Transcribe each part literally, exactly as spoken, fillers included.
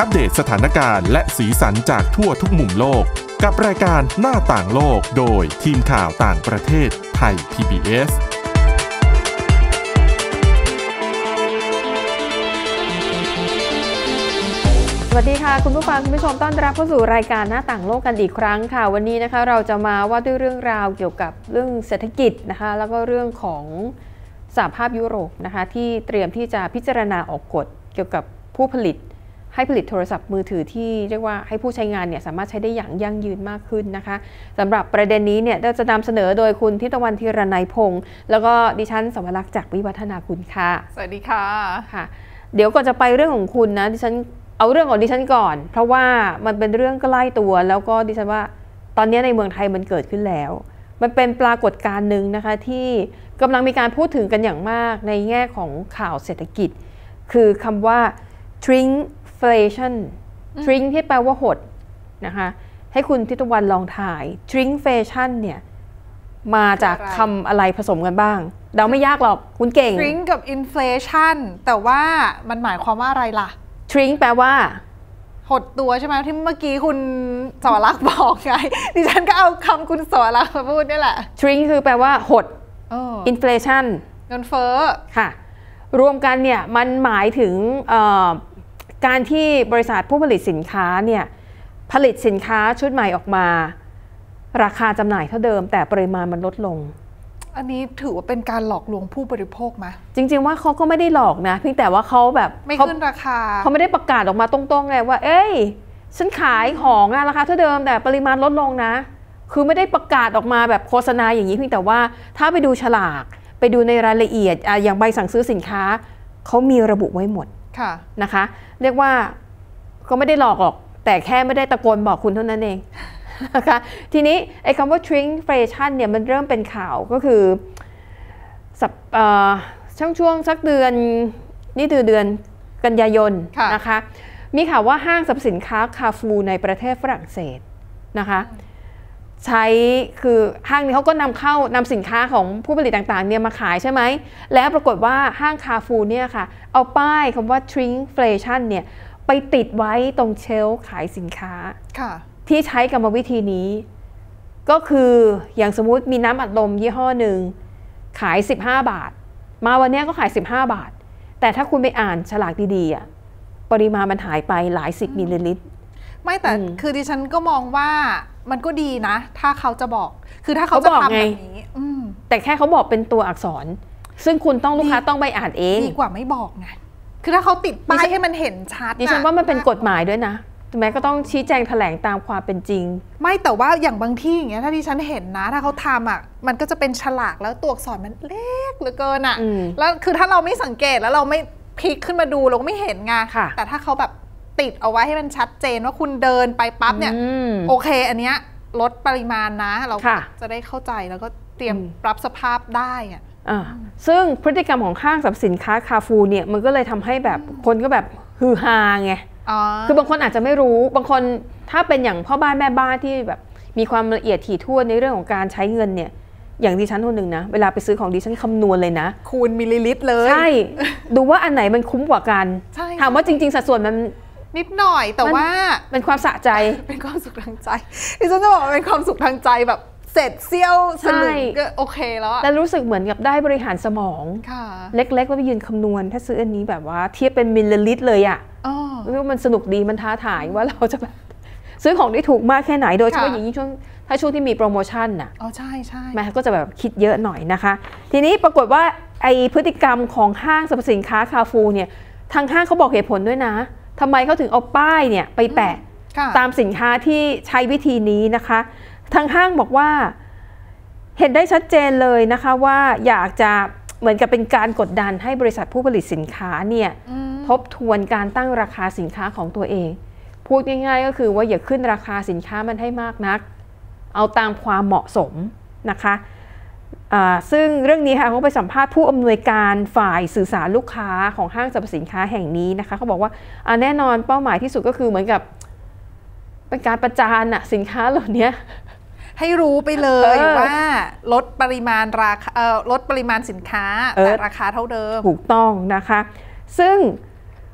อัปเดตสถานการณ์และสีสันจากทั่วทุกมุมโลกกับรายการหน้าต่างโลกโดยทีมข่าวต่างประเทศไทย พี บี เอสสวัสดีค่ะคุณผู้ฟังคุณผู้ชมต้อนรับเข้าสู่รายการหน้าต่างโลกกันอีกครั้งค่ะวันนี้นะคะเราจะมาว่าด้วยเรื่องราวเกี่ยวกับเรื่องเศรษฐกิจนะคะแล้วก็เรื่องของสหภาพยุโรปนะคะที่เตรียมที่จะพิจารณาออกกฎเกี่ยวกับผู้ผลิตให้ผลิตโทรศัพท์มือถือที่เรียกว่าให้ผู้ใช้งานเนี่ยสามารถใช้ได้อย่างยั่งยืนมากขึ้นนะคะสำหรับประเด็นนี้เนี่ยเราจะนำเสนอโดยคุณทิตวรรณธีรนัยพงศ์แล้วก็ดิฉันสวรักษ์จากวิวัฒนาคุณค่ะสวัสดีค่ะค่ะเดี๋ยวก่อนจะไปเรื่องของคุณนะดิฉันเอาเรื่องของดิฉันก่อนเพราะว่ามันเป็นเรื่องใกล้ตัวแล้วก็ดิฉันว่าตอนนี้ในเมืองไทยมันเกิดขึ้นแล้วมันเป็นปรากฏการณ์หนึ่งนะคะที่กำลังมีการพูดถึงกันอย่างมากในแง่ของข่าวเศรษฐกิจคือคำว่า shrinkflation shrink ที่แปลว่าหดนะคะให้คุณทิตวรรณลองถ่าย shrinkflation เนี่ยมาจากคำอะไรผสมกันบ้างเดาไม่ยากหรอกคุณเก่ง shrink กับ inflation แต่ว่ามันหมายความว่าอะไรล่ะ shrink แปลว่าหดตัวใช่ไหมที่เมื่อกี้คุณสวรักษ์บอกไงดิฉันก็เอาคำคุณสวรักษ์มาพูดนี่แหละ shrink คือแปลว่าหด inflation เงินเฟ้อค่ะรวมกันเนี่ยมันหมายถึงการที่บริษัทผู้ผลิตสินค้าเนี่ยผลิตสินค้าชุดใหม่ออกมาราคาจำหน่ายเท่าเดิมแต่ปริมาณมันลดลงอันนี้ถือว่าเป็นการหลอกลวงผู้บริโภคไหมจริงๆว่าเขาก็ไม่ได้หลอกนะเพียงแต่ว่าเขาแบบไม่ขึ้นราคาเขาไม่ได้ประกาศออกมาตรงๆไงว่าเอ้ยฉันขายของอะราคาเท่าเดิมแต่ปริมาณลดลงนะคือไม่ได้ประกาศออกมาแบบโฆษณาอย่างนี้เพียงแต่ว่าถ้าไปดูฉลากไปดูในรายละเอียดอย่างใบสั่งซื้อสินค้าเขามีระบุไว้หมดนะคะเรียกว่าก็ไม่ได้หลอกหรอกแต่แค่ไม่ได้ตะโกนบอกคุณเท่านั้นเองนะคะทีนี้ไอ้คำว่า shrinkflation เนี่ยมันเริ่มเป็นข่าวก็คือช่วงช่วงสักเดือนนี่คือเดือนกันยายนนะคะมีข่าวว่าห้างสรรพสินค้าคาฟูในประเทศฝรั่งเศสนะคะใช้คือห้างนี้เขาก็นำเข้านำสินค้าของผู้ผลิตต่างๆเนี่ยมาขายใช่ไหมแล้วปรากฏว่าห้างคาฟูเนี่ยค่ะเอาป้ายคำว่า shrinkflation เนี่ยไปติดไว้ตรงเชลฟ์ขายสินค้าที่ใช้กรรมวิธีนี้ก็คืออย่างสมมุติมีน้ำอัดลมยี่ห้อหนึ่งขายสิบห้าบาทมาวันนี้ก็ขายสิบห้าบาทแต่ถ้าคุณไปอ่านฉลากดีๆอ่ะปริมาณมันหายไปหลายสิบมิลลิลิตรไม่แต่คือดิฉันก็มองว่ามันก็ดีนะถ้าเขาจะบอกคือถ้าเขาจะทำแบบนี้แต่แค่เขาบอกเป็นตัวอักษรซึ่งคุณต้องลูกค้าต้องไปอ่านเองดีกว่าไม่บอกไงคือถ้าเขาติดป้ายให้มันเห็นชัดดิฉันว่ามันเป็นกฎหมายด้วยนะแม้ก็ต้องชี้แจงแถลงตามความเป็นจริงไม่แต่ว่าอย่างบางที่อย่างเงี้ยถ้าที่ฉันเห็นนะถ้าเขาทำอ่ะมันก็จะเป็นฉลากแล้วตัวอักษรมันเล็กเหลือเกินอ่ะแล้วคือถ้าเราไม่สังเกตแล้วเราไม่พลิกขึ้นมาดูเราก็ไม่เห็นไงแต่ถ้าเขาแบบติดเอาไว้ให้มันชัดเจนว่าคุณเดินไปปั๊บเนี่ยโอเคอันเนี้ยลดปริมาณนะเราจะได้เข้าใจแล้วก็เตรียมรับสภาพได้อ่ะซึ่งพฤติกรรมของห้างสรรพสินค้าคาฟูเนี่ยมันก็เลยทำให้แบบคนก็แบบฮือฮาไงคือบางคนอาจจะไม่รู้บางคนถ้าเป็นอย่างพ่อบ้านแม่บ้านที่แบบมีความละเอียดถี่ถ้วนในเรื่องของการใช้เงินเนี่ยอย่างดิฉันคนหนึ่งนะเวลาไปซื้อของดิฉันคำนวณเลยนะคูณมิลลิลิตรเลยใช่ดูว่าอันไหนมันคุ้มกว่ากันถามว่าจริงๆสัดส่วนมันนิดหน่อยแต่ว่าเป็นความสะใจเป็นความสุขทางใจดิฉันจะบอกว่าเป็นความสุขทางใจแบบเสร็จเซี่ยวสลึงก็โอเคแล้วแต่รู้สึกเหมือนกับได้บริหารสมองเล็กๆว่าไปยืนคำนวณถ้าซื้ออันนี้แบบว่าเทียบเป็นมิลลิลิตรเลยอ่ะรู้ว่ามันสนุกดีมันท้าทายว่าเราจะแบบซื้อของได้ถูกมากแค่ไหนโดยเฉพาะอย่างยิ่งช่วงถ้าช่วงที่มีโปรโมชั่นน่ะอ๋อใช่ใช่แม่ก็จะแบบคิดเยอะหน่อยนะคะทีนี้ปรากฏว่าไอพฤติกรรมของห้างสรรพสินค้าคาฟูเนี่ยทางห้างเขาบอกเหตุผลด้วยนะทำไมเขาถึงเอาป้ายเนี่ยไปแปะตามสินค้าที่ใช้วิธีนี้นะคะทางห้างบอกว่าเห็นได้ชัดเจนเลยนะคะว่าอยากจะเหมือนกับเป็นการกดดันให้บริษัทผู้ผลิตสินค้าเนี่ยทบทวนการตั้งราคาสินค้าของตัวเองพูดง่ายๆก็คือว่าอย่าขึ้นราคาสินค้ามันให้มากนักเอาตามความเหมาะสมนะคะซึ่งเรื่องนี้ค่ะเขาไปสัมภาษณ์ผู้อำนวยการฝ่ายสื่อสารลูกค้าของห้างสรรพสินค้าแห่งนี้นะคะเขาบอกว่าแน่นอนเป้าหมายที่สุดก็คือเหมือนกับเป็นการประจานอะสินค้าเหล่านี้ให้รู้ไปเลยว่าลดปริมาณราคาลดปริมาณสินค้าแต่ราคาเท่าเดิมถูกต้องนะคะซึ่ง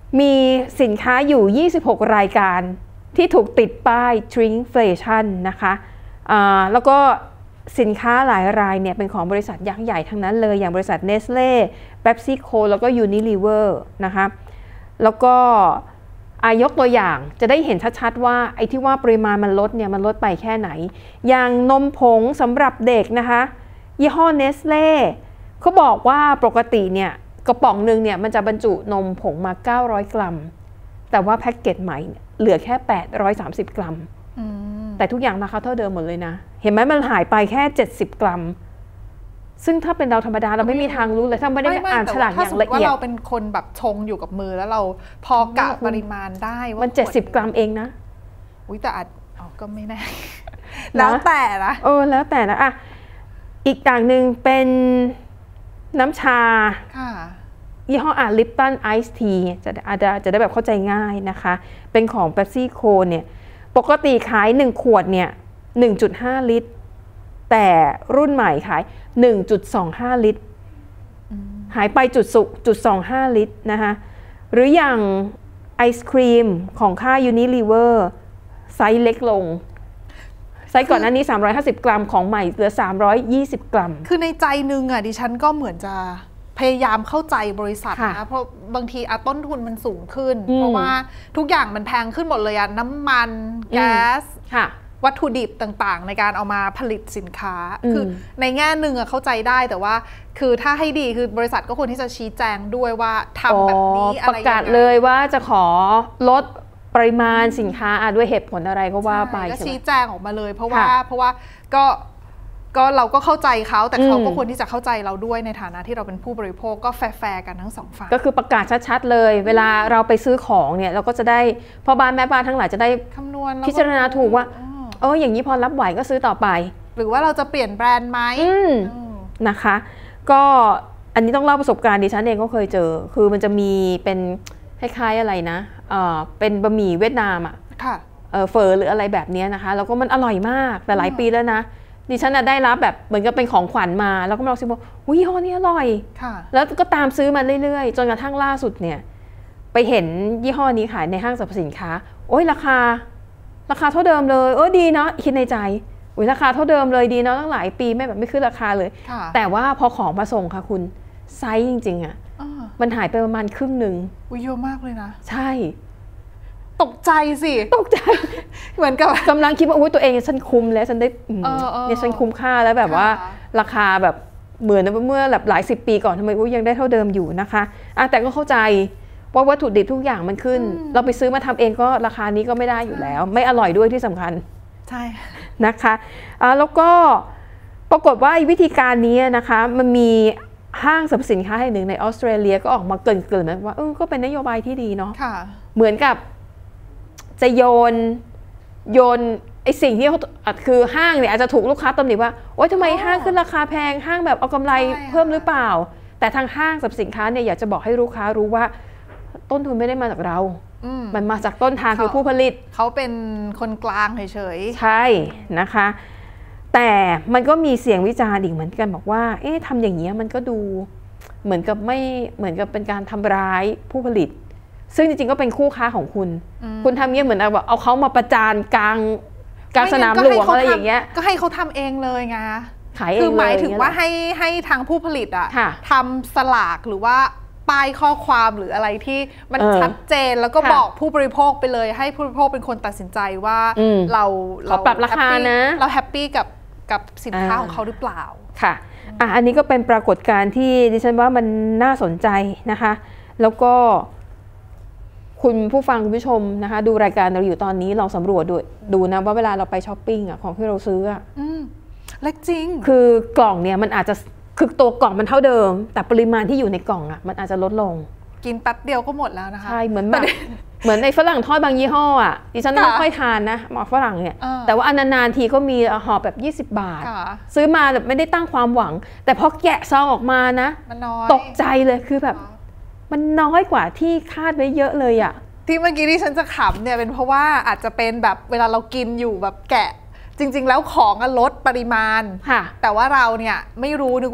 มีสินค้าอยู่ยี่สิบหกรายการที่ถูกติดป้าย Shrinkflation นะคะะแล้วก็สินค้าหลายรายเนี่ยเป็นของบริษัทยักษ์ใหญ่ทั้งนั้นเลยอย่างบริษัท Nestle PepsiCo แล้วก็ Unilever นะคะแล้วก็อายกตัวอย่างจะได้เห็นชัดๆว่าไอ้ที่ว่าปริมาณมันลดเนี่ยมันลดไปแค่ไหนอย่างนมผงสำหรับเด็กนะคะยี่ห้อ Nestle เขาบอกว่าปกติเนี่ยกระป๋องหนึ่งเนี่ยมันจะบรรจุนมผงมาเก้าร้อยกรัมแต่ว่าแพ็กเกจใหม่เหลือแค่แปดร้อยสามสิบกรัมแต่ทุกอย่างราคาเท่าเดิมหมดเลยนะเห็นไหมมันหายไปแค่เจ็ดสิบกรัมซึ่งถ้าเป็นเราธรรมดาเราไม่มีทางรู้เลยถ้าไม่ได้อ่านฉลากอย่างละเอียดว่าเราเป็นคนแบบชงอยู่กับมือแล้วเราพอกะปริมาณได้ว่ามันเจ็ดสิบกรัมเองนะอุ้ยแต่อาจอ๋อก็ไม่แน่แล้วแต่นะเออแล้วแต่นะอ่ะอีกอย่างหนึ่งเป็นน้ำชายี่ห้ออ่ะลิปตันไอซ์ทีจะอาจจะจะได้แบบเข้าใจง่ายนะคะเป็นของ PepsiCo เนี่ยปกติขายหนึ่งขวดเนี่ย หนึ่งจุดห้า ลิตรแต่รุ่นใหม่ขาย หนึ่งจุดสองห้า ลิตรหายไปจุดสุจุดสองห้าลิตรนะคะหรืออย่างไอศครีมของค่าย Unilever ไซส์เล็กลงไซส์ก่อนหน้านี้สามร้อยห้าสิบกรัมของใหม่เหลือสามร้อยยี่สิบกรัมคือในใจนึงอ่ะดิฉันก็เหมือนจะพยายามเข้าใจบริษัทนะเพราะบางทีต้นทุนมันสูงขึ้นเพราะว่าทุกอย่างมันแพงขึ้นหมดเลยอะน้ำมันแก๊สวัตถุดิบต่างๆในการเอามาผลิตสินค้าคือในแง่หนึ่งอะเข้าใจได้แต่ว่าคือถ้าให้ดีคือบริษัทก็ควรที่จะชี้แจงด้วยว่าทำแบบนี้อะไรประกาศเลยว่าจะขอลดปริมาณสินค้าด้วยเหตุผลอะไรก็ว่าไปก็ชี้แจงออกมาเลยเพราะว่าเพราะว่าก็ก็เราก็เข้าใจเขาแต่เขาก็ควรที่จะเข้าใจเราด้วยในฐานะที่เราเป็นผู้บริโภคก็แฟร์ๆกันทั้งสองฝ่ายก็คือประกาศชัดๆเลยเวลาเราไปซื้อของเนี่ยเราก็จะได้พ่อบ้านแม่บ้านทั้งหลายจะได้คำนวณพิจารณาถูกว่าเอออย่างนี้พอรับไหวก็ซื้อต่อไปหรือว่าเราจะเปลี่ยนแบรนด์ไหมนะคะก็อันนี้ต้องเล่าประสบการณ์ดิฉันเองก็เคยเจอคือมันจะมีเป็นคล้ายๆอะไรนะเออเป็นบะหมี่เวียดนามอ่ะเออเฟอหรืออะไรแบบนี้นะคะแล้วก็มันอร่อยมากแต่หลายปีแล้วนะดิฉันได้รับแบบเหมือนกับเป็นของขวัญมาแล้วก็มาลองชิมว่าอุ้ยยี่ห้อนี้อร่อยแล้วก็ตามซื้อมาเรื่อยๆจนกระทั่งล่าสุดเนี่ยไปเห็นยี่ห้อนี้ขายในห้างสรรพสินค้าโอ้ยราคาราคาเท่าเดิมเลยเออดีเนาะคิดในใจอุ้ยราคาเท่าเดิมเลยดีเนาะตั้งหลายปีไม่แบบไม่ขึ้นราคาเลยแต่ว่าพอของมาส่งค่ะคุณไซส์จริงๆอ่ะมันหายไปประมาณครึ่งหนึ่งอุ้ยเยอะมากเลยนะใช่ตกใจสิตกใจเหมือนกับกำลังคิดว่าอุ้ยตัวเองฉันคุ้มแล้วฉันได้เนี่ยฉันคุ้มค่าแล้วแบบว่าราคาแบบเหมือนเมื่อแบบหลายสิบปีก่อนทำไมอุ้ยยังได้เท่าเดิมอยู่นะคะอ่ะแต่ก็เข้าใจว่าวัตถุดิบทุกอย่างมันขึ้นเราไปซื้อมาทำเองก็ราคานี้ก็ไม่ได้อยู่แล้วไม่อร่อยด้วยที่สำคัญใช่นะคะอ่ะแล้วก็ปรากฏว่าวิธีการนี้นะคะมันมีห้างสรรพสินค้าแห่งหนึ่งในออสเตรเลียก็ออกมาเกริ่นๆนะว่าเออก็เป็นนโยบายที่ดีเนาะเหมือนกับจะโยนโยนไอสิ่งที่เขาคือห้างเนี่ยอาจจะถูกลูกค้าตำหนิว่าโอ๊ยทำไมห้างขึ้นราคาแพงห้างแบบเอากำไรเพิ่มหรือเปล่าแต่ทางห้างสรรพสินค้าเนี่ยอยากจะบอกให้ลูกค้ารู้ว่าต้นทุนไม่ได้มาจากเรามันมาจากต้นทางคือผู้ผลิตเขาเป็นคนกลางเฉยๆใช่นะคะแต่มันก็มีเสียงวิจารณ์อีกเหมือนกันบอกว่าเอ๊ะทำอย่างนี้มันก็ดูเหมือนกับไม่เหมือนกับเป็นการทำร้ายผู้ผลิตซึ่งจริงๆก็เป็นคู่ค้าของคุณคุณทำเงี้ยเหมือนแบบเอาเขามาประจานกลางกลางสนามหลวงอะไรอย่างเงี้ยก็ให้เขาทำเองเลยไงคือหมายถึงว่าให้ให้ทางผู้ผลิตอ่ะทำสลากหรือว่าป้ายข้อความหรืออะไรที่มันชัดเจนแล้วก็บอกผู้บริโภคไปเลยให้ผู้บริโภคเป็นคนตัดสินใจว่าเราเราปรับราคานะเราแฮปปี้กับกับสินค้าของเขาหรือเปล่าค่ะอ่ะอันนี้ก็เป็นปรากฏการณ์ที่ดิฉันว่ามันน่าสนใจนะคะแล้วก็คุณผู้ฟังคุณผู้ชมนะคะดูรายการเราอยู่ตอนนี้ลองสำรวจดูดูนะว่าเวลาเราไปช้อปปิ้งอ่ะของที่เราซื้ออ่ะเล็กจริงคือกล่องเนี่ยมันอาจจะคือตัวกล่องมันเท่าเดิมแต่ปริมาณที่อยู่ในกล่องอ่ะมันอาจจะลดลงกินแป๊บเดียวก็หมดแล้วนะคะใช่เหมือนแบบเหมือนในฝรั่งทอดบางยี่ห้ออ่ะดิฉันไม่ค่อยทานนะหมอฝรั่งเนี่ยแต่ว่าอันนานๆทีก็มีห่อแบบยี่สิบบาทซื้อมาแบบไม่ได้ตั้งความหวังแต่พอแกะซองออกมานะตกใจเลยคือแบบมันน้อยกว่าที่คาดไว้เยอะเลยอ่ะที่เมื่อกี้ที่ฉันจะขำเนี่ยเป็นเพราะว่าอาจจะเป็นแบบเวลาเรากินอยู่แบบแกะจริงๆแล้วของลดปริมาณแต่ว่าเราเนี่ยไม่รู้นึกว่า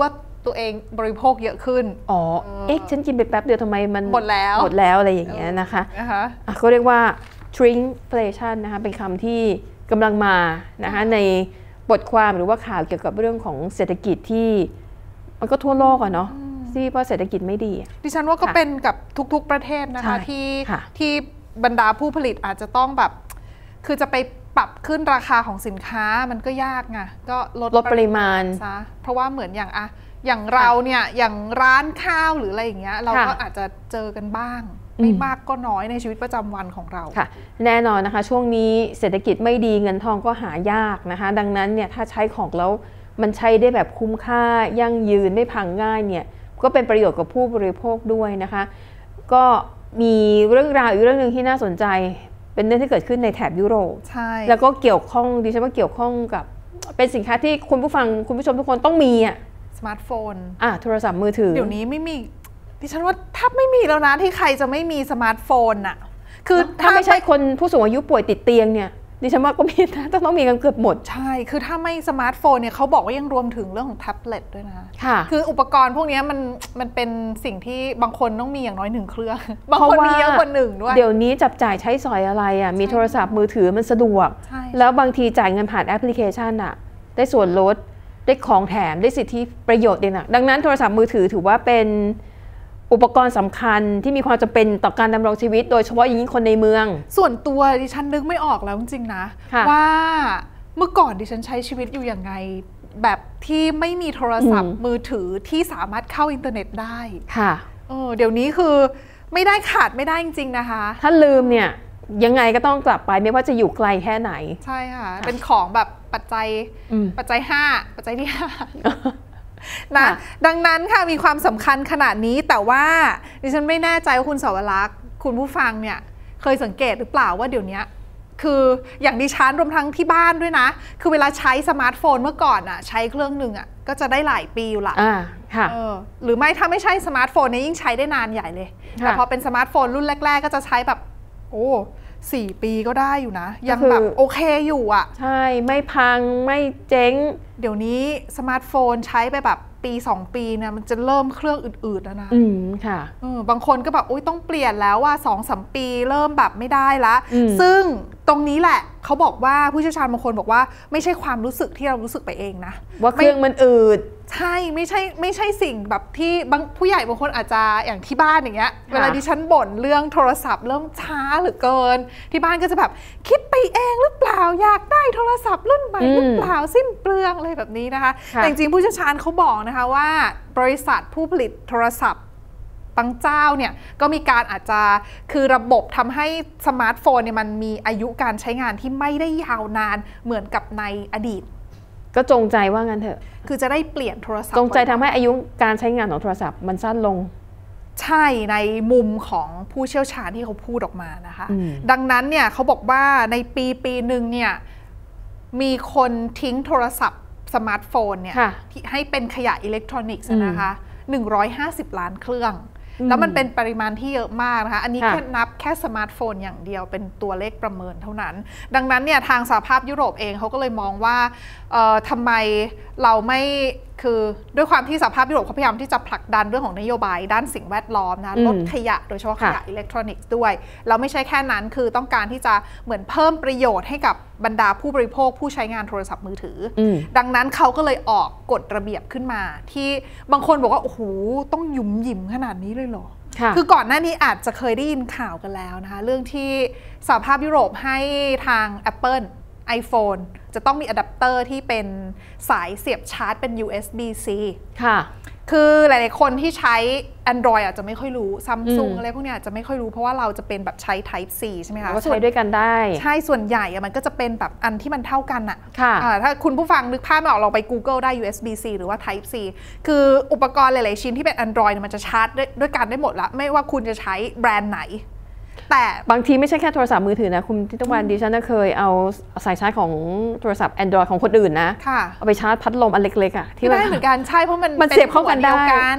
ตัวเองบริโภคเยอะขึ้นอ๋อเอ๊ะฉันกินไปแป๊บเดียวทำไมมันหมดแล้วหมดแล้วอะไรอย่างเงี้ยนะคะเขาเรียกว่า shrinkflation นะคะเป็นคำที่กำลังมานะคะในบทความหรือว่าข่าวเกี่ยวกับเรื่องของเศรษฐกิจที่มันก็ทั่วโลกอะเนาะที่เพราะเศรษฐกิจไม่ดีดิฉันว่าก็เป็นกับทุกๆประเทศนะคะที่ที่บรรดาผู้ผลิตอาจจะต้องแบบคือจะไปปรับขึ้นราคาของสินค้ามันก็ยากไงก็ลดลดปริมาณซะเพราะว่าเหมือนอย่างอะอย่างเราเนี่ยอย่างร้านข้าวหรืออะไรอย่างเงี้ยเราก็อาจจะเจอกันบ้างไม่มากก็น้อยในชีวิตประจำวันของเราค่ะแน่นอนนะคะช่วงนี้เศรษฐกิจไม่ดีเงินทองก็หายากนะคะดังนั้นเนี่ยถ้าใช้ของแล้วมันใช้ได้แบบคุ้มค่ายั่งยืนไม่พังง่ายเนี่ยก็เป็นประโยชน์กับผู้บริโภคด้วยนะคะก็มีเรื่องราวอีกเรื่องนึงที่น่าสนใจเป็นเรื่องที่เกิดขึ้นในแถบยุโรปใช่แล้วก็เกี่ยวข้องดิฉันว่าเกี่ยวข้องกับเป็นสินค้าที่คุณผู้ฟังคุณผู้ชมทุกคนต้องมีอ่ะสมาร์ทโฟนอ่ะโทรศัพท์มือถือเดี๋ยวนี้ไม่มีดิฉันว่าถ้าไม่มีแล้วนะที่ใครจะไม่มีสมาร์ทโฟนอ่ะคือถ้าไม่ใช่คนผู้สูงอายุป่วยติดเตียงเนี่ยดิฉันว่าก็มีนะต้องต้องมีกันเกือบหมดใช่คือถ้าไม่สมาร์ทโฟนเนี่ยเขาบอกว่ายังรวมถึงเรื่องของแท็บเล็ตด้วยนะค่ะคืออุปกรณ์พวกนี้มันมันเป็นสิ่งที่บางคนต้องมีอย่างน้อยหนึ่งเครื่องบางคนมีเยอะกว่าหนึ่งด้วยเดี๋ยวนี้จับจ่ายใช้สอยอะไรอ่ะมีโทรศัพท์มือถือมันสะดวกแล้วบางทีจ่ายเงินผ่านแอปพลิเคชันอ่ะได้ส่วนลดได้ของแถมได้สิทธิประโยชน์เนี่ยนะดังนั้นโทรศัพท์มือถือถือว่าเป็นอุปกรณ์สำคัญที่มีความจำเป็นต่อการดำรงชีวิตโดยเฉพาะอย่างยิ่งคนในเมืองส่วนตัวดิฉันนึกไม่ออกแล้วจริงๆนะว่าเมื่อก่อนดิฉันใช้ชีวิตอยู่ยังไงแบบที่ไม่มีโทรศัพท์มือถือที่สามารถเข้าอินเทอร์เน็ตได้ค่ะเออเดี๋ยวนี้คือไม่ได้ขาดไม่ได้จริงๆนะคะถ้าลืมเนี่ยยังไงก็ต้องกลับไปไม่ว่าจะอยู่ไกลแค่ไหนใช่ค่ะเป็นของแบบปัจจัยปัจจัยห้าปัจจัยที่ห้านะดังนั้นค่ะมีความสำคัญขนาดนี้แต่ว่าดิฉันไม่แน่ใจว่าคุณสาวรักษ์คุณผู้ฟังเนี่ยเคยสังเกตหรือเปล่าว่าเดี๋ยวนี้คืออย่างดิฉันรวมทั้งที่บ้านด้วยนะคือเวลาใช้สมาร์ทโฟนเมื่อก่อนอ่ะใช้เครื่องหนึ่งอ่ะก็จะได้หลายปีอยู่ละอ่าค่ะหรือไม่ถ้าไม่ใช่สมาร์ทโฟนเนี่ยยิ่งใช้ได้นานใหญ่เลยแต่พอเป็นสมาร์ทโฟนรุ่นแรกๆก็จะใช้แบบโอ้สี่ปีก็ได้อยู่นะยังแบบโอเคอยู่อ่ะใช่ไม่พังไม่เจ๊งเดี๋ยวนี้สมาร์ทโฟนใช้ไปแบบปีสองปีเนี่ยมันจะเริ่มเครื่องอืดๆแล้วนะอืมค่ะเออบางคนก็แบบอุ้ยต้องเปลี่ยนแล้วว่า สองสาม ปีเริ่มแบบไม่ได้ละซึ่งตรงนี้แหละเขาบอกว่าผู้เชี่ยวชาญบางคนบอกว่าไม่ใช่ความรู้สึกที่เรารู้สึกไปเองนะว่าเครื่องมันอืดใช่ไม่ใช่ไม่ใช่สิ่งแบบที่บางผู้ใหญ่บางคนอาจจะอย่างที่บ้านอย่างเงี้ยเวลาดิฉันบ่นเรื่องโทรศัพท์เริ่มช้าเหลือเกินที่บ้านก็จะแบบคิดไปเองหรือเปล่าอยากได้โทรศัพท์รุ่นใหม่หรือเปล่าสิ้นเปลืองอะไรแบบนี้นะคะแต่จริงๆผู้เชี่ยวชาญเขาบอกนะคะว่าบริษัทผู้ผลิตโทรศัพท์บางเจ้าเนี่ยก็มีการอาจจะคือระบบทำให้สมาร์ทโฟนเนี่ยมันมีอายุการใช้งานที่ไม่ได้ยาวนานเหมือนกับในอดีตก็จงใจว่างั้นเถอะคือจะได้เปลี่ยนโทรศัพท์จงใจทำให้อายุการใช้งานของโทรศัพท์มันสั้นลงใช่ในมุมของผู้เชี่ยวชาญที่เขาพูดออกมานะคะดังนั้นเนี่ยเขาบอกว่าในปีปีหนึ่งเนี่ยมีคนทิ้งโทรศัพท์สมาร์ทโฟนเนี่ยให้เป็นขยะอิเล็กทรอนิกส์นะคะหนึ่งร้อยห้าสิบล้านเครื่องแล้วมันเป็นปริมาณที่เยอะมากนะคะอันนี้แค่นับแค่สมาร์ทโฟนอย่างเดียวเป็นตัวเลขประเมินเท่านั้นดังนั้นเนี่ยทางสหภาพยุโรปเองเขาก็เลยมองว่าทำไมเราไม่คือด้วยความที่สหภาพยุโรปเขาพยายามที่จะผลักดันเรื่องของนโยบายด้านสิ่งแวดล้อมนะลดขยะโดยเฉพาะขยะอิเล็กทรอนิกส์ด้วยแล้วไม่ใช่แค่นั้นคือต้องการที่จะเหมือนเพิ่มประโยชน์ให้กับบรรดาผู้บริโภคผู้ใช้งานโทรศัพท์มือถือดังนั้นเขาก็เลยออกกฎระเบียบขึ้นมาที่บางคนบอกว่าโอ้โหต้องหยุมหยิมขนาดนี้เลยเหรอคือก่อนหน้านี้อาจจะเคยได้ยินข่าวกันแล้วนะคะเรื่องที่สหภาพยุโรปให้ทาง Apple iPhone จะต้องมีอะแดปเตอร์ที่เป็นสายเสียบชาร์จเป็น ยู เอส บี ซีค่ะคือหลายๆคนที่ใช้ Android อาจจะไม่ค่อยรู้ Samsung อะไรพวกนี้อาจจะไม่ค่อยรู้เพราะว่าเราจะเป็นแบบใช้ Type C ใช่ไหมคะก็ใช้ด้วยกันได้ใช่ส่วนใหญ่มันก็จะเป็นแบบอันที่มันเท่ากันอะถ้าคุณผู้ฟังนึกภาพไม่ออกลองไป Google ได้ ยู เอส บี ซี หรือว่า Type C คืออุปกรณ์หลายๆชิ้นที่เป็น Android มันจะชาร์จด้วยกันได้หมดละไม่ว่าคุณจะใช้แบรนด์ไหนแต่บางทีไม่ใช่แค่โทรศัพท์มือถือนะคุณทิตวันดิฉันเคยเอาสายชาร์จของโทรศัพท์ Android ของคนอื่นนะเอาไปชาร์จพัดลมอันเล็กๆอ่ะที่ได้เหมือนกันใช่เพราะมันมันเสียบเข้ากันได้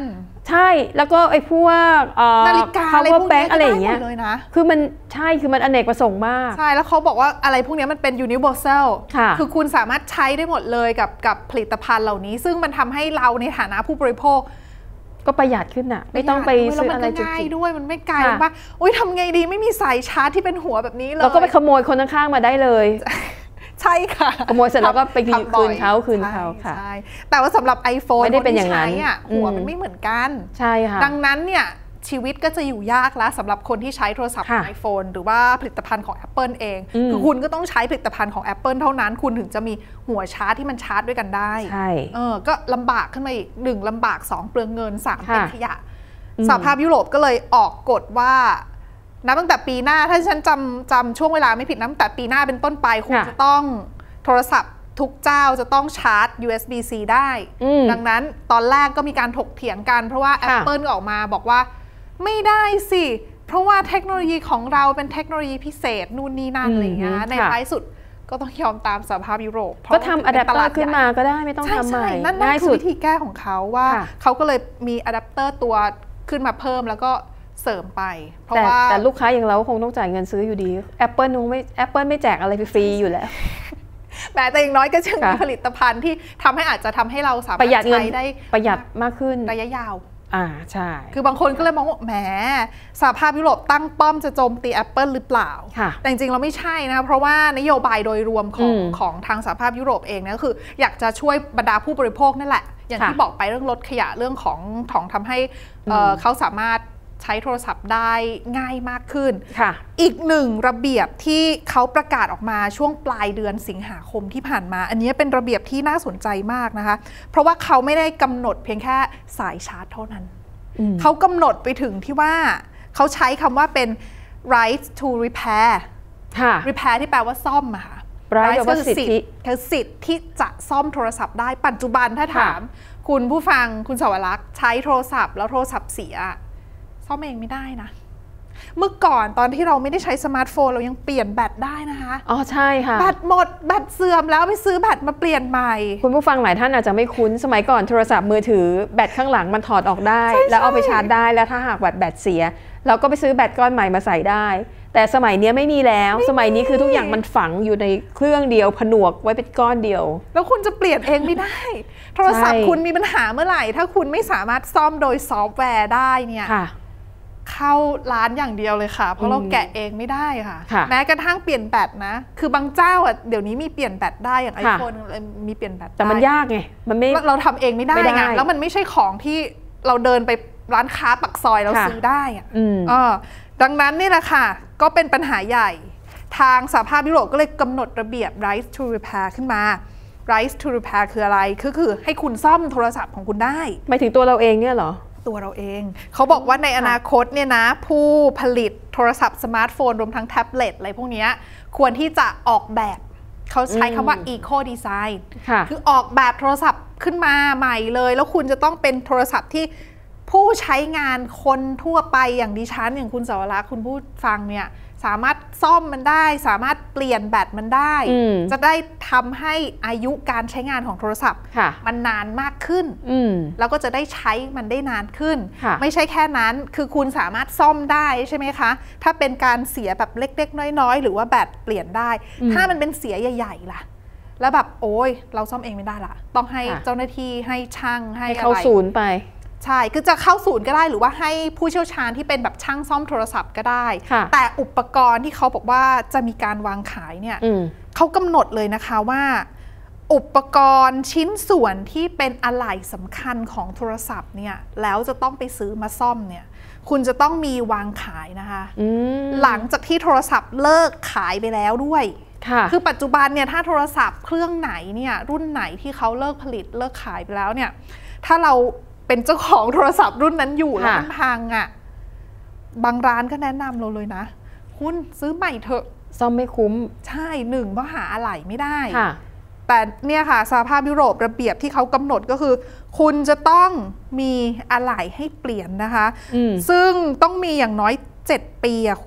ใช่แล้วก็ไอ้พวกนาฬิกาอะไรพวกนี้อะไรอย่างเงี้ยเลยนะคือมันใช่คือมันอเนกประสงค์มากใช่แล้วเขาบอกว่าอะไรพวกนี้มันเป็น universal คือคุณสามารถใช้ได้หมดเลยกับกับผลิตภัณฑ์เหล่านี้ซึ่งมันทำให้เราในฐานะผู้บริโภคก็ประหยัดขึ้นอ่ะไม่ต้องไปซื้ออะไรจุกจิกด้วยมันไม่ไกลว่าอุ้ยทำไงดีไม่มีสายชาร์จที่เป็นหัวแบบนี้เลยเราก็ไปขโมยคนข้างๆมาได้เลยใช่ค่ะขโมยเสร็จแล้วก็ไปคืนเขาคืนเขาค่ะใช่แต่ว่าสำหรับ iPhone ไม่ได้เป็นอย่างนั้นหัวมันไม่เหมือนกันใช่ค่ะดังนั้นเนี่ยชีวิตก็จะอยู่ยากแล้วสำหรับคนที่ใช้โทรศัพท์ iPhone หรือว่าผลิตภัณฑ์ของ Apple เองคือคุณก็ต้องใช้ผลิตภัณฑ์ของ Apple เท่านั้นคุณถึงจะมีหัวชาร์จที่มันชาร์จด้วยกันได้ใช่เออก็ลำบากขึ้นมาอีกหนึ่งลำบากสองเปลืองเงินสามเป็นขยะสหภาพยุโรปก็เลยออกกฎว่านับตั้งแต่ปีหน้าถ้าฉันจำจำช่วงเวลาไม่ผิดนับตั้งแต่ปีหน้าเป็นต้นไปคุณจะต้องโทรศัพท์ทุกเจ้าจะต้องชาร์จ ยู เอส บี ซี ได้ดังนั้นตอนแรกก็มีการถกเถียงกันเพราะว่า Apple ออกมาบอกว่าไม่ได้สิเพราะว่าเทคโนโลยีของเราเป็นเทคโนโลยีพิเศษนู่นนี่นั่นอะไรเงี้ยในท้ายสุดก็ต้องยอมตามสหภาพยุโรปก็ทำอะแดปเตอร์ขึ้นมาก็ได้ไม่ต้องทำใหม่นั่นคือวิธีแก้ของเขาว่าเขาก็เลยมีอะแดปเตอร์ตัวขึ้นมาเพิ่มแล้วก็เสริมไปเพราะว่าแต่ลูกค้าอย่างเราคงต้องจ่ายเงินซื้ออยู่ดี Apple คงไม่ Apple ไม่แจกอะไรฟรีอยู่แล้วแต่แต่อย่างน้อยก็จะมีผลิตภัณฑ์ที่ทำให้อาจจะทำให้เราสามารถใช้ได้ประหยัดมากขึ้นระยะยาวอ่าใช่คือบางคนก็เลยมองว่าแหมสหภาพยุโรปตั้งป้อมจะโจมตี Apple หรือเปล่าแต่จริงๆเราไม่ใช่นะเพราะว่านโยบายโดยรวมของของทางสหภาพยุโรปเองเนี่ยก็คืออยากจะช่วยบรรดาผู้บริโภคนั่นแหละอย่างที่บอกไปเรื่องลดขยะเรื่องของของทำให้เขาสามารถใช้โทรศัพท์ได้ง่ายมากขึ้นอีกหนึ่งระเบียบที่เขาประกาศออกมาช่วงปลายเดือนสิงหาคมที่ผ่านมาอันนี้เป็นระเบียบที่น่าสนใจมากนะคะเพราะว่าเขาไม่ได้กำหนดเพียงแค่สายชาร์จเท่านั้นเขากำหนดไปถึงที่ว่าเขาใช้คำว่าเป็น right to repair repair ที่แปลว่าซ่อมอะค่ะ right ก็คือสิทธิคือสิทธิ์ที่จะซ่อมโทรศัพท์ได้ปัจจุบันถ้าถามคุณผู้ฟังคุณสวรักษ์ใช้โทรศัพท์แล้วโทรศัพท์เสียซ่อมเองไม่ได้นะเมื่อก่อนตอนที่เราไม่ได้ใช้สมาร์ทโฟนเรายังเปลี่ยนแบตได้นะคะอ๋อใช่ค่ะแบตหมดแบตเสื่อมแล้วไปซื้อแบตมาเปลี่ยนใหม่คุณผู้ฟังหลายท่านอาจจะไม่คุ้นสมัยก่อนโทรศัพท์มือถือแบตข้างหลังมันถอดออกได้แล้วเอาไปชาร์จได้แล้วถ้าหากแบตแบตเสียเราก็ไปซื้อแบตก้อนใหม่มาใส่ได้แต่สมัยนี้ไม่มีแล้วสมัยนี้คือทุกอย่างมันฝังอยู่ในเครื่องเดียวผนวกไว้เป็นก้อนเดียวแล้วคุณจะเปลี่ยนเองไม่ได้โทรศัพท์คุณมีปัญหาเมื่อไหร่ถ้าคุณไม่สามารถซ่อมโดยซอฟต์แวร์ได้เนี่ยเข้าร้านอย่างเดียวเลยค่ะเพราะเราแกะเองไม่ได้ค่ะแม้กระทั่งเปลี่ยนแบตนะคือบางเจ้าอ่ะเดี๋ยวนี้มีเปลี่ยนแบตได้อย่าง iPhone มีเปลี่ยนแบตแต่มันยากไงมันไม่เราทำเองไม่ได้ไงแล้วมันไม่ใช่ของที่เราเดินไปร้านค้าปักซอยเราซื้อได้อ่ะดังนั้นนี่แหละค่ะก็เป็นปัญหาใหญ่ทางสหภาพยุโรปก็เลยกำหนดระเบียบ right to repair ขึ้นมา right to repair คืออะไรคือคือให้คุณซ่อมโทรศัพท์ของคุณได้หมายถึงตัวเราเองเนี่ยเหรอตัวเราเองเขาบอกว่าในอนาคตเนี่ยนะผู้ผลิตโทรศัพท์สมาร์ทโฟนรวมทั้งแท็บเล็ตอะไรพวกนี้ควรที่จะออกแบบเขาใช้คำว่า eco design คือออกแบบโทรศัพท์ขึ้นมาใหม่เลยแล้วคุณจะต้องเป็นโทรศัพท์ที่ผู้ใช้งานคนทั่วไปอย่างดิฉันอย่างคุณสวรักษ์คุณผู้ฟังเนี่ยสามารถซ่อมมันได้สามารถเปลี่ยนแบตมันได้จะได้ทำให้อายุการใช้งานของโทรศัพท์มันนานมากขึ้นแล้วก็จะได้ใช้มันได้นานขึ้นไม่ใช่แค่นั้นคือคุณสามารถซ่อมได้ใช่ไหมคะถ้าเป็นการเสียแบบเล็กๆน้อยๆหรือว่าแบตเปลี่ยนได้ถ้ามันเป็นเสียใหญ่ๆล่ะแล้วแบบโอ๊ยเราซ่อมเองไม่ได้ละต้องให้เจ้าหน้าที่ให้ช่างให้อะไรเข้าศูนย์ไปใช่คือจะเข้าศูนย์ก็ได้หรือว่าให้ผู้เชี่ยวชาญที่เป็นแบบช่างซ่อมโทรศัพท์ก็ได้แต่อุปกรณ์ที่เขาบอกว่าจะมีการวางขายเนี่ยเขากำหนดเลยนะคะว่าอุปกรณ์ชิ้นส่วนที่เป็นอะไหล่สำคัญของโทรศัพท์เนี่ยแล้วจะต้องไปซื้อมาซ่อมเนี่ยคุณจะต้องมีวางขายนะคะหลังจากที่โทรศัพท์เลิกขายไปแล้วด้วยคือปัจจุบันเนี่ยถ้าโทรศัพท์เครื่องไหนเนี่ยรุ่นไหนที่เขาเลิกผลิตเลิกขายไปแล้วเนี่ยถ้าเราเป็นเจ้าของโทรศัพท์รุ่นนั้นอยู่แล้วมันพังอ่ะบางร้านก็แนะนำเราเลยนะคุณซื้อใหม่เถอะซ่อมไม่คุ้มใช่หนึ่งเพราะหาอะไหล่ไม่ได้แต่เนี่ยค่ะสหภาพยุโรประเบียบที่เขากำหนดก็คือคุณจะต้องมีอะไหล่ให้เปลี่ยนนะคะซึ่งต้องมีอย่างน้อยเจ็ดปีอะคุณ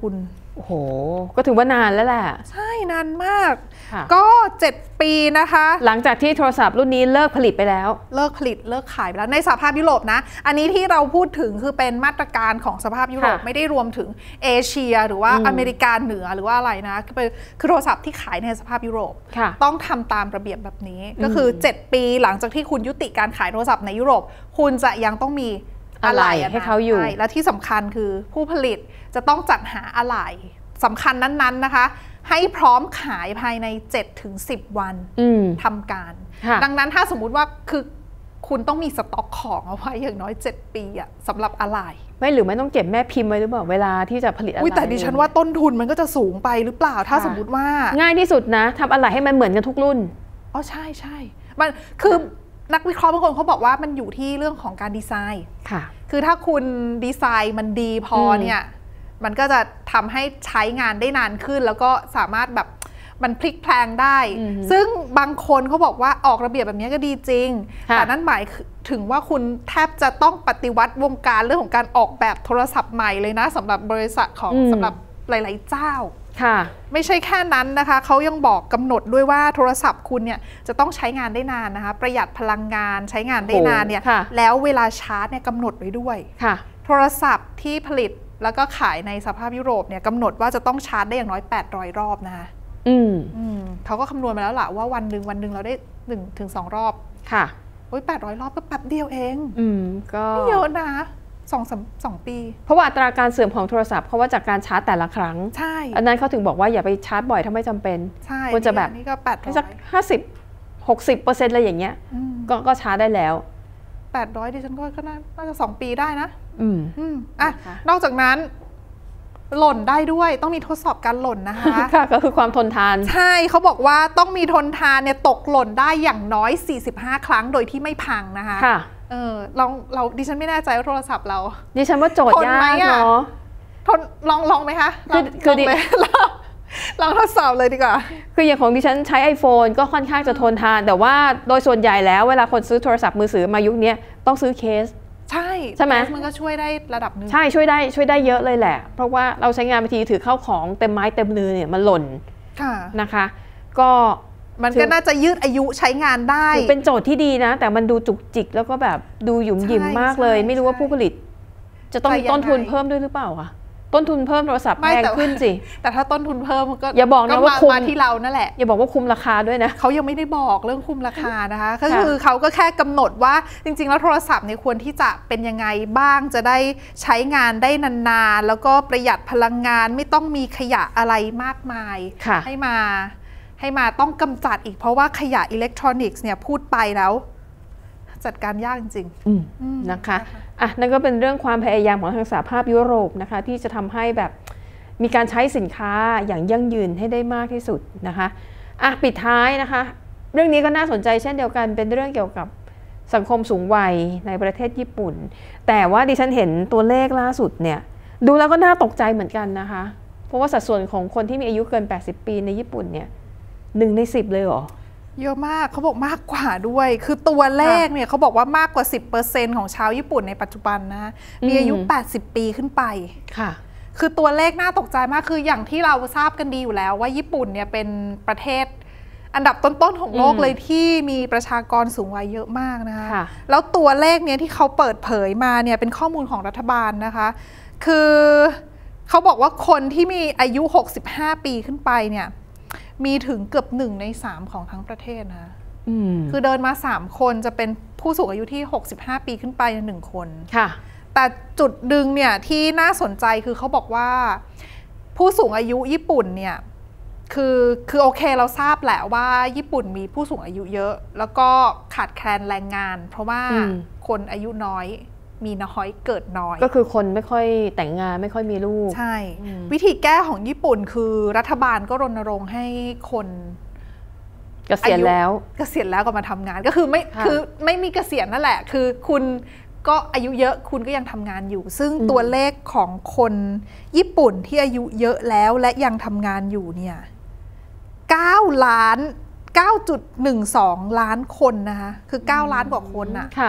โอ้โหก็ถือว่านานแล้วแหละใช่นานมากก็เจ็ดปีนะคะหลังจากที่โทรศัพท์รุ่นนี้เลิกผลิตไปแล้วเลิกผลิตเลิกขายไปแล้วในสหภาพยุโรปนะอันนี้ที่เราพูดถึงคือเป็นมาตรการของสหภาพยุโรปไม่ได้รวมถึงเอเชียหรือว่าอเมริกาเหนือหรือว่าอะไรนะคือคือโทรศัพท์ที่ขายในสหภาพยุโรปต้องทำตามระเบียบแบบนี้ก็คือเจ็ดปีหลังจากที่คุณยุติการขายโทรศัพท์ในยุโรปคุณจะยังต้องมีอะไหล่ให้เขาอยู่และที่สำคัญคือผู้ผลิตจะต้องจัดหาอะไหล่สำคัญนั้นๆนะคะให้พร้อมขายภายใน เจ็ดถึงสิบ วันทำการดังนั้นถ้าสมมุติว่าคือคุณต้องมีสต็อกของเอาไว้อย่างน้อยเจ็ดปีอะสำหรับอะไหล่ไม่หรือไม่ต้องเก็บแม่พิมพ์ไว้หรือเปล่าเวลาที่จะผลิตอะไหล่แต่ดิฉันว่าต้นทุนมันก็จะสูงไปหรือเปล่าถ้าสมมติว่าง่ายที่สุดนะทำอะไหล่ให้มันเหมือนกันทุกรุ่นอ๋อใช่ใช่มันคือนักวิเคราะห์บางคนเขาบอกว่ามันอยู่ที่เรื่องของการดีไซน์ค่ะคือถ้าคุณดีไซน์มันดีพอเนี่ยมันก็จะทำให้ใช้งานได้นานขึ้นแล้วก็สามารถแบบมันพลิกแพลงได้ซึ่งบางคนเขาบอกว่าออกระเบียบแบบนี้ก็ดีจริงแต่นั่นหมายถึงว่าคุณแทบจะต้องปฏิวัติวงการเรื่องของการออกแบบโทรศัพท์ใหม่เลยนะสำหรับบริษัทของสำหรับหลายๆเจ้าค่ะไม่ใช่แค่นั้นนะคะเขายังบอกกำหนดด้วยว่าโทรศัพท์คุณเนี่ยจะต้องใช้งานได้นานนะคะประหยัดพลังงานใช้งานได้นานเนี่ยแล้วเวลาชาร์จเนี่ยกำหนดไว้ด้วยโทรศัพท์ที่ผลิตแล้วก็ขายในสหภาพยุโรปเนี่ยกำหนดว่าจะต้องชาร์จได้อย่างน้อยแปดร้อยรอบนะคะอืมอืมเขาก็คำนวณมาแล้วล่ะว่าวันหนึ่งวันหนึ่งเราได้หนึ่งถึงสองรอบค่ะโอ้ยแปดร้อยรอบก็แป๊บเดียวเองอืมก็ไม่เยอะนะสองสองปีเพราะว่าอัตราการเสื่อมของโทรศัพท์เพราะว่าจากการชาร์จแต่ละครั้งใช่อันนั้นเขาถึงบอกว่าอย่าไปชาร์จบ่อยถ้าไม่จำเป็นใช่ควรจะแบบนี่ก็แปดร้อยสักห้าสิบหกสิบเปอร์เซ็นต์อะไรอย่างเงี้ยก็ก็ชาร์จได้แล้วแปดร้อยดิฉันก็ก็น่าจะสองปีได้นะอืมอืมอ่ะนอกจากนั้นหล่นได้ด้วยต้องมีทดสอบการหล่นนะคะค่ะก็คือความทนทานใช่เขาบอกว่าต้องมีทนทานเนี่ยตกหล่นได้อย่างน้อยสี่สิบห้าครั้งโดยที่ไม่พังนะคะค่ะเออลองเราดิฉันไม่แน่ใจว่าโทรศัพท์เราดิฉันว่าโจทย์ยากเนาะทนลองลองไหมคะคือคือดิลองทดสอบเลยดีกว่าคืออย่างของดิฉันใช้ iPhone ก็ค่อนข้างจะทนทานแต่ว่าโดยส่วนใหญ่แล้วเวลาคนซื้อโทรศัพท์มือถือมายุคนี้ต้องซื้อเคสใช่ใช่ไหมมันก็ช่วยได้ระดับนึงใช่ช่วยได้ช่วยได้เยอะเลยแหละเพราะว่าเราใช้งานบางทีถือเข้าของเต็มไม้เต็มมือเนี่ยมันหล่นนะคะก็มันก็น่าจะยืดอายุใช้งานได้เป็นโจทย์ที่ดีนะแต่มันดูจุกจิกแล้วก็แบบดูหยุ่มหยิมมากเลยไม่รู้ว่าผู้ผลิตจะต้องมีต้นทุนเพิ่มด้วยหรือเปล่าคะต้นทุนเพิ่มโทรศัพท์แพงขึ้นสิแต่ถ้าต้นทุนเพิ่มก็อย่าบอกนะว่าคุมที่เรานั่นแหละอย่าบอกว่าคุมราคาด้วยนะเขายังไม่ได้บอกเรื่องคุมราคานะคะก็คือเขาก็แค่กำหนดว่าจริงๆแล้วโทรศัพท์เนี่ยควรที่จะเป็นยังไงบ้างจะได้ใช้งานได้นานๆแล้วก็ประหยัดพลังงานไม่ต้องมีขยะอะไรมากมายให้มาให้มาต้องกำจัดอีกเพราะว่าขยะอิเล็กทรอนิกส์เนี่ยพูดไปแล้วจัดการยากจริงๆนะคะอ่ะนั่นก็เป็นเรื่องความพยายามของทางสหภาพยุโรปนะคะที่จะทำให้แบบมีการใช้สินค้าอย่างยั่งยืนให้ได้มากที่สุดนะคะอ่ะปิดท้ายนะคะเรื่องนี้ก็น่าสนใจเช่นเดียวกันเป็นเรื่องเกี่ยวกับสังคมสูงวัยในประเทศญี่ปุ่นแต่ว่าดิฉันเห็นตัวเลขล่าสุดเนี่ยดูแล้วก็น่าตกใจเหมือนกันนะคะเพราะว่าสัดส่วนของคนที่มีอายุเกินแปดสิบปีในญี่ปุ่นเนี่ยหนึ่งในสิบเลยเหรอเยอะมากเขาบอกมากกว่าด้วยคือตัวเลขเนี่ยเขาบอกว่ามากกว่า สิบเปอร์เซ็นต์ ของชาวญี่ปุ่นในปัจจุบันนะมีอายุแปดสิบปีขึ้นไปค่ะคือตัวเลขน่าตกใจมากคืออย่างที่เราทราบกันดีอยู่แล้วว่าญี่ปุ่นเนี่ยเป็นประเทศอันดับต้นๆของโลกเลยที่มีประชากรสูงวัยเยอะมากนะคะแล้วตัวเลขเนี้ยที่เขาเปิดเผยมาเนี่ยเป็นข้อมูลของรัฐบาลนะคะคือเขาบอกว่าคนที่มีอายุหกสิบห้าปีขึ้นไปเนี่ยมีถึงเกือบหนึ่งในสามของทั้งประเทศนะคือเดินมาสามคนจะเป็นผู้สูงอายุที่หกสิบห้าปีขึ้นไปหนึ่งคนค่ะแต่จุดดึงเนี่ยที่น่าสนใจคือเขาบอกว่าผู้สูงอายุญี่ปุ่นเนี่ยคือคือโอเคเราทราบแหละว่าญี่ปุ่นมีผู้สูงอายุเยอะแล้วก็ขาดแคลนแรงงานเพราะว่าคนอายุน้อยมีน้อยเกิดน้อยก็คือคนไม่ค่อยแต่งงานไม่ค่อยมีลูกใช่วิธีแก้ของญี่ปุ่นคือรัฐบาลก็รณรงค์ให้คนเกษียณแล้วเกษียณแล้วก็มาทำงานก็คือไม่คือไม่มีเกษียณนั่นแหละคือคุณก็อายุเยอะคุณก็ยังทำงานอยู่ซึ่งตัวเลขของคนญี่ปุ่นที่อายุเยอะแล้วและยังทำงานอยู่เนี่ยเก้าล้าน เก้าจุดหนึ่งสอง ล้านคนนะคะคือเก้าล้านกว่าคนน่ะค่ะ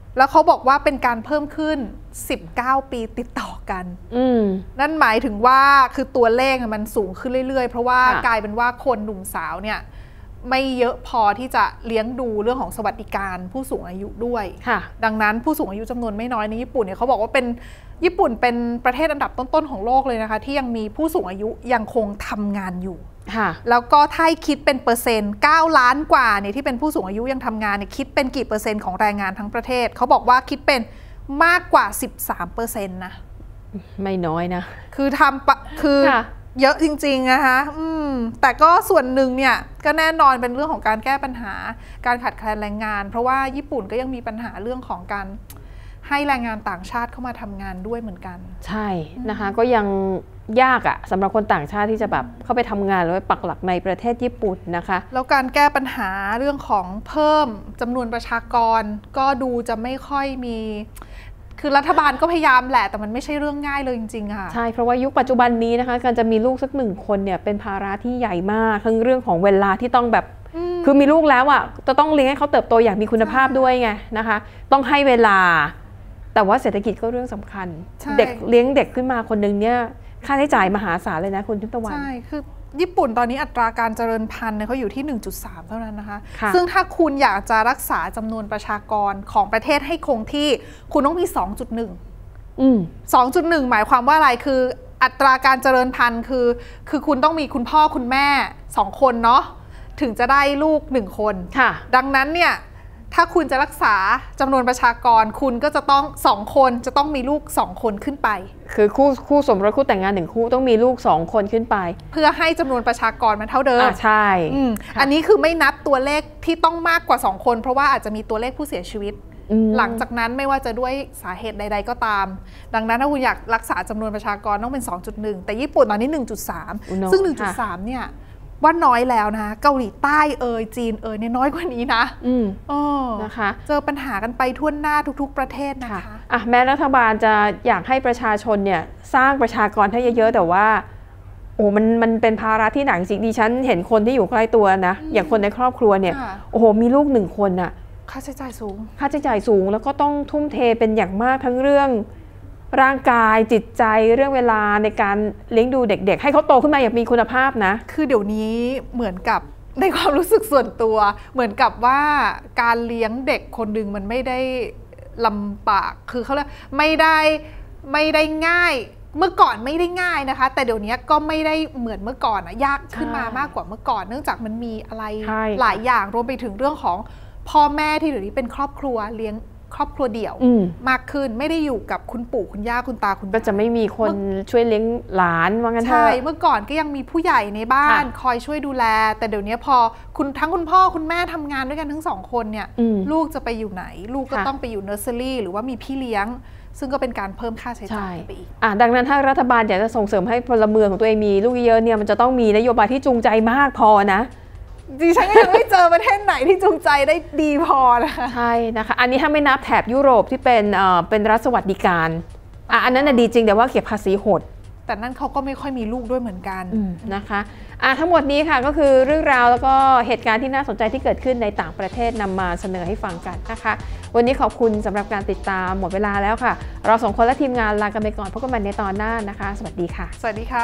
แล้วเขาบอกว่าเป็นการเพิ่มขึ้นสิบเก้าปีติดต่อกันนั่นหมายถึงว่าคือตัวเลขมันสูงขึ้นเรื่อยๆเพราะว่ากลายเป็นว่าคนหนุ่มสาวเนี่ยไม่เยอะพอที่จะเลี้ยงดูเรื่องของสวัสดิการผู้สูงอายุด้วยดังนั้นผู้สูงอายุจำนวนไม่น้อยในญี่ปุ่นเนี่ยเขาบอกว่าเป็นญี่ปุ่นเป็นประเทศอันดับต้นๆของโลกเลยนะคะที่ยังมีผู้สูงอายุยังคงทำงานอยู่แล้วก็ถ้าคิดเป็นเปอร์เซ็นต์เก้าล้านกว่าเนี่ยที่เป็นผู้สูงอายุยังทำงานเนี่ยคิดเป็นกี่เปอร์เซ็นต์ของแรงงานทั้งประเทศเขาบอกว่าคิดเป็นมากกว่า สิบสามเปอร์เซ็นต์ นะไม่น้อยนะคือทำคือเยอะจริงๆนะคะอืมแต่ก็ส่วนหนึ่งเนี่ยก็แน่นอนเป็นเรื่องของการแก้ปัญหาการขาดแคลนแรงงานเพราะว่าญี่ปุ่นก็ยังมีปัญหาเรื่องของการให้แรงงานต่างชาติเข้ามาทำงานด้วยเหมือนกันใช่นะคะก็ยังยากอะสำหรับคนต่างชาติที่จะแบบเข้าไปทำงานหรือไปปักหลักในประเทศญี่ปุ่นนะคะแล้วการแก้ปัญหาเรื่องของเพิ่มจำนวนประชากรก็ดูจะไม่ค่อยมีคือรัฐบาลก็พยายามแหละแต่มันไม่ใช่เรื่องง่ายเลยจริงๆค่ะใช่เพราะว่ายุคปัจจุบันนี้นะคะการจะมีลูกสักหนึ่งคนเนี่ยเป็นภาระที่ใหญ่มากทั้งเรื่องของเวลาที่ต้องแบบคือมีลูกแล้วอ่ะจะต้องเลี้ยงให้เขาเติบโตอย่างมีคุณภาพด้วยไงนะคะต้องให้เวลาแต่ว่าเศรษฐกิจก็เรื่องสำคัญเด็กเลี้ยงเด็กขึ้นมาคนนึงเนี่ยค่าใช้จ่ายมหาศาลเลยนะคุณทิพย์ตะวันใช่คือญี่ปุ่นตอนนี้อัตราการเจริญพันธุ์เนี่ยเขาอยู่ที่ หนึ่งจุดสาม เท่านั้นนะคะซึ่งถ้าคุณอยากจะรักษาจำนวนประชากรของประเทศให้คงที่คุณต้องมี สองจุดหนึ่ง อืม สองจุดหนึ่ง หมายความว่าอะไรคืออัตราการเจริญพันธุ์คือคือคุณต้องมีคุณพ่อคุณแม่สองคนเนาะถึงจะได้ลูกหนึ่งคนค่ะดังนั้นเนี่ยถ้าคุณจะรักษาจำนวนประชากรคุณก็จะต้องสองคนจะต้องมีลูกสองคนขึ้นไปคือคู่คู่สมรสคู่แต่งงานหนึ่งคู่ต้องมีลูกสองคนขึ้นไปเพื่อให้จำนวนประชากรมันเท่าเดิมอ่าใช่อันนี้คือไม่นับตัวเลขที่ต้องมากกว่าสองคนเพราะว่าอาจจะมีตัวเลขผู้เสียชีวิตหลังจากนั้นไม่ว่าจะด้วยสาเหตุใดๆก็ตามดังนั้นถ้าคุณอยากรักษาจำนวนประชากรต้องเป็น สองจุดหนึ่ง แต่ญี่ปุ่นตอนนี้ หนึ่งจุดสาม ซึ่ง หนึ่งจุดสาม เนี่ยว่าน้อยแล้วนะเกาหลีใต้เอยจีนเอยเนี่ยน้อยกว่านี้นะอืมอ๋อนะคะเจอปัญหากันไปทั่วหน้าทุกๆประเทศนะคะอ่ะแม้รัฐบาลจะอยากให้ประชาชนเนี่ยสร้างประชากรให้เยอะๆแต่ว่าโอ้มันมันเป็นภาระที่หนักจริงดิฉันเห็นคนที่อยู่ใกล้ตัวนะอย่างคนในครอบครัวเนี่ยโอ้โหมีลูกหนึ่งคนน่ะค่าใช้จ่ายสูงค่าใช้จ่ายสูงแล้วก็ต้องทุ่มเทเป็นอย่างมากทั้งเรื่องร่างกายจิตใจเรื่องเวลาในการเลี้ยงดูเด็กๆให้เขาโตขึ้นมาอย่างมีคุณภาพนะคือเดี๋ยวนี้เหมือนกับในความรู้สึกส่วนตัวเหมือนกับว่าการเลี้ยงเด็กคนหนึ่งมันไม่ได้ลำบากคือเขาเรียกไม่ได้ไม่ได้ง่ายเมื่อก่อนไม่ได้ง่ายนะคะแต่เดี๋ยวนี้ก็ไม่ได้เหมือนเมื่อก่อนนะยากขึ้นมามากกว่าเมื่อก่อนเนื่องจากมันมีอะไรหลายอย่างรวมไปถึงเรื่องของพ่อแม่ที่เดี๋ยวนี้เป็นครอบครัวเลี้ยงครอบครัวเดี่ยวมากขึ้นไม่ได้อยู่กับคุณปู่คุณย่าคุณตาคุณก็จะไม่มีคนช่วยเลี้ยงหลานว่างั้นเถอะใช่เมื่อก่อนก็ยังมีผู้ใหญ่ในบ้านคอยช่วยดูแลแต่เดี๋ยวนี้พอคุณทั้งคุณพ่อคุณแม่ทำงานด้วยกันทั้งสองคนเนี่ยลูกจะไปอยู่ไหนลูกก็ต้องไปอยู่เนอร์เซอรี่หรือว่ามีพี่เลี้ยงซึ่งก็เป็นการเพิ่มค่าใช้จ่ายไปอีกอ่ะดังนั้นถ้ารัฐบาลอยากจะส่งเสริมให้พลเมืองของตัวเองมีลูกเยอะเนี่ยมันจะต้องมีนโยบายที่จูงใจมากพอนะดิฉันก็ยังไม่เจอประเทศไหนที่จูงใจได้ดีพอนะคะใช่นะคะอันนี้ถ้าไม่นับแถบยุโรปที่เป็นเอ่อเป็นรัฐสวัสดิการอ่ะอันนั้นน่ะดีจริงแต่ว่าเก็บภาษีโหดแต่นั่นเขาก็ไม่ค่อยมีลูกด้วยเหมือนกันนะคะอ่ะทั้งหมดนี้ค่ะก็คือเรื่องราวแล้วก็เหตุการณ์ที่น่าสนใจที่เกิดขึ้นในต่างประเทศนำมาเสนอให้ฟังกันนะคะวันนี้ขอบคุณสำหรับการติดตามหมดเวลาแล้วค่ะเราสองคนและทีมงานลากันไปก่อนพบกันใหม่ในตอนหน้านะคะสวัสดีค่ะสวัสดีค่ะ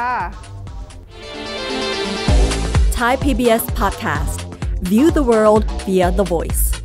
Thai พี บี เอส Podcast View the world via the voice